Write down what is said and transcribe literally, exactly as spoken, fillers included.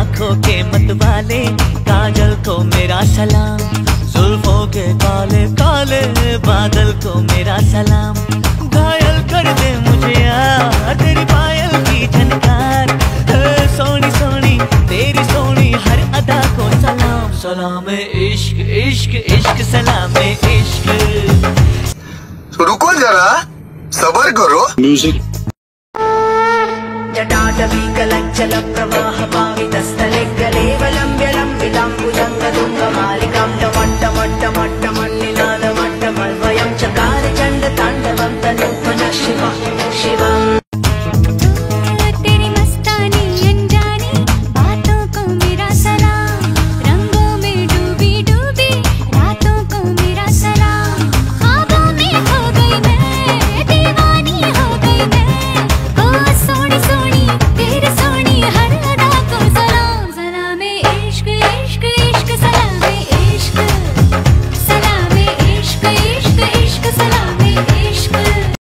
आंखों के मतवाले, काजल को मेरा सलाम। जुल्फों के काले काले बादल को मेरा सलाम। घायल कर दे मुझे यार तेरी पायल की झनकार। सोनी सोनी तेरी सोनी हर अदा को सलाम। सलाम इश्क इश्क इश्क सलाम इश्क। रुको जरा सबर करो। म्यूजिक जटाटवी कलंचल प्रवाह पावितस्थले गलेवलंब्य लंबितांबुजंग तुंग मालिका